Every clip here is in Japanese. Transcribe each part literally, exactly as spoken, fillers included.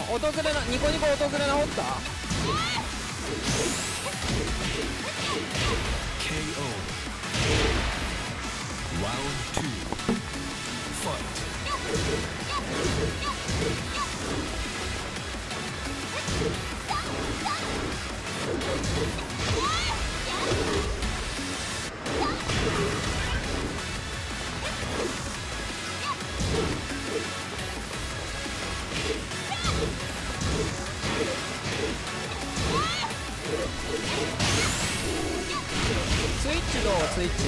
訪れなニコニコ訪れ直った。 ケーオー Round two Fight スイッチどうスイッチ。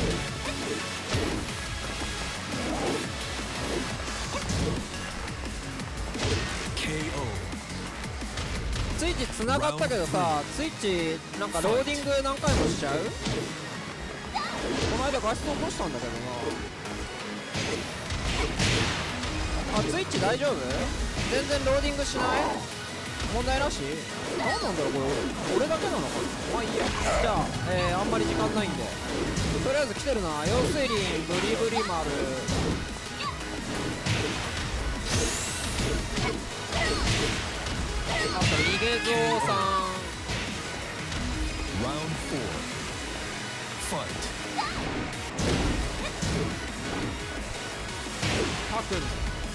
ケーオースイッチつながったけどさ、スイッチなんかローディング何回もしちゃう。この間画質落としたんだけどな。あ、スイッチ大丈夫？全然ローディングしない？問題なし？何なんだろうこれ、俺だけなのかな。まあいいや。じゃあ、えー、あんまり時間ないんでとりあえず来てるな。ヨスリン、ブリブリ丸、あと逃げゾウさん。 Round four Fight タクン。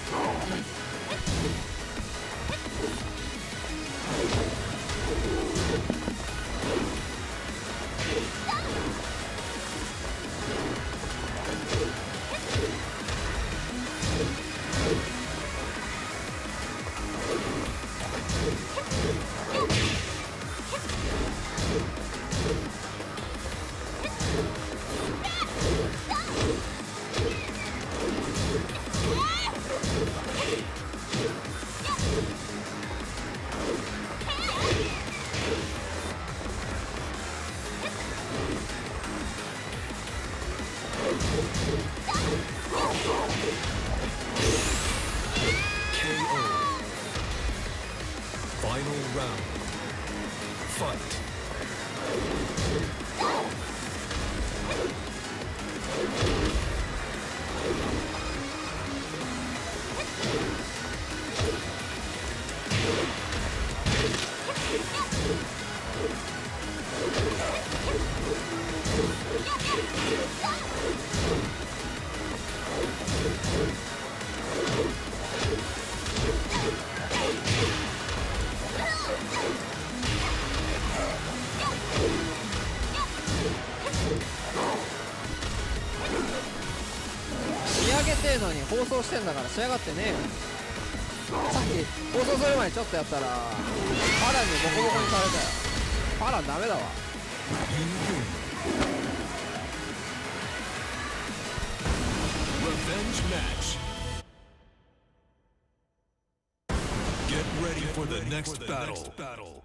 ケーオー Final round Fight 仕上げてえのに放送してんだから仕上がってねえよ。さっき放送する前にちょっとやったらパラにボコボコにされたよ。パラダメだわ。 Revenge match. Get ready for the next battle.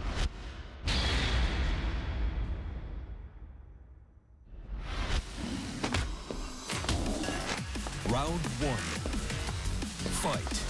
Round one. Fight.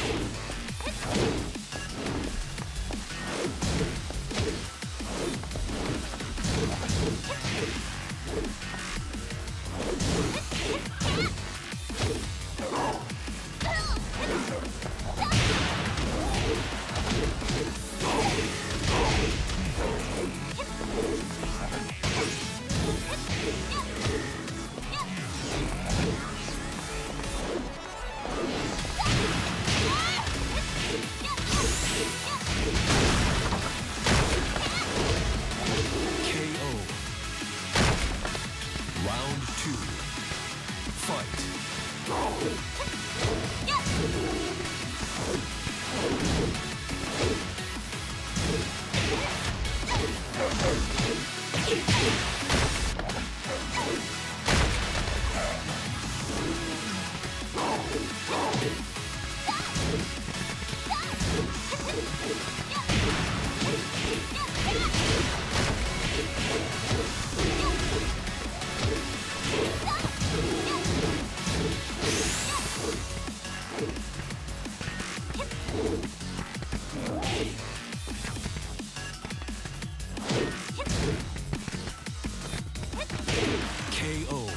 K O.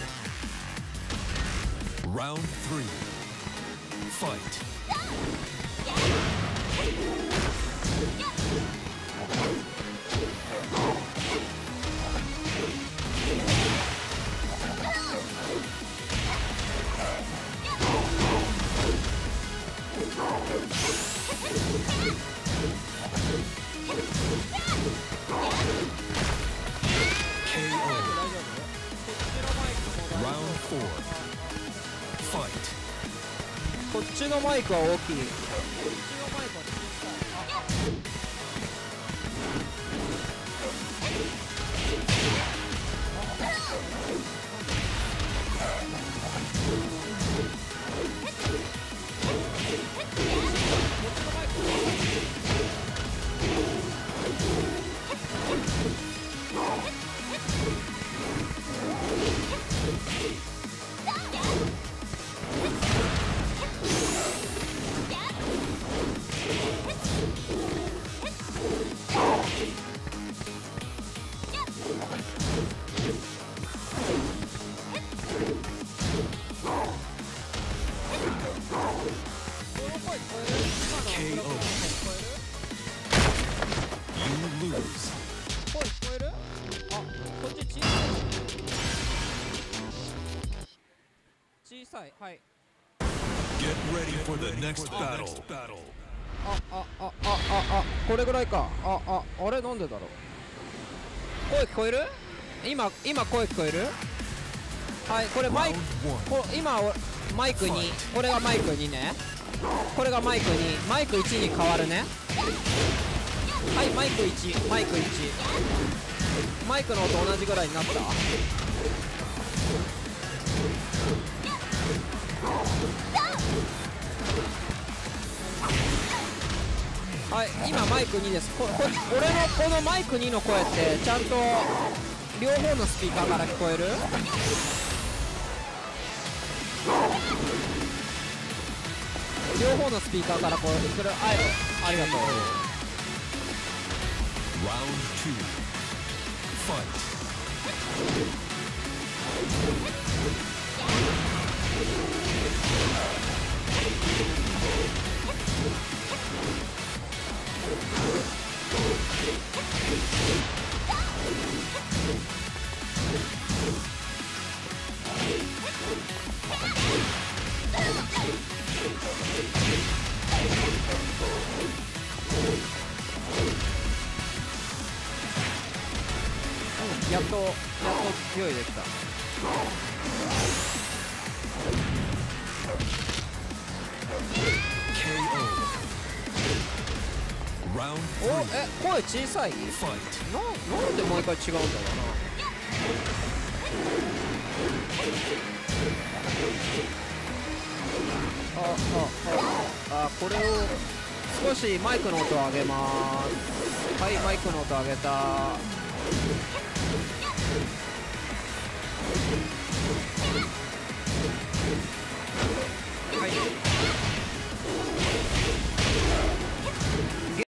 Round three. Fight. マイクは大きい。こっちのマイクは小さい。あ声聞こえる？あ、こっち小さい。小さい、はい。 Get ready for the next battle. あ、あ、あ、あ、あ、あ、これぐらいか。あ、あ、あれなんでだろう。声聞こえる？今、今声聞こえる？はい、これマイク、こ今マイクに、これがマイクにね。これがマイクに、マイクいちに変わるね。はい、マイクいち、マイクいち。マイクの音同じぐらいになった？はい、今マイクにです。ここ俺のこのマイクにの声ってちゃんと両方のスピーカーから聞こえる？両方のスピーカーからこうそれあありがとう。 Round two. Fight. やっとやっと用意できた。お、え、声小さい？な、なんで毎回違うんだろうな。あ、あ、あ、あ、これを少しマイクの音を上げます。はい、マイクの音上げた。